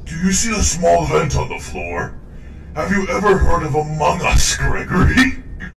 Do you see the small vent on the floor? Have you ever heard of AMONG US Gregory?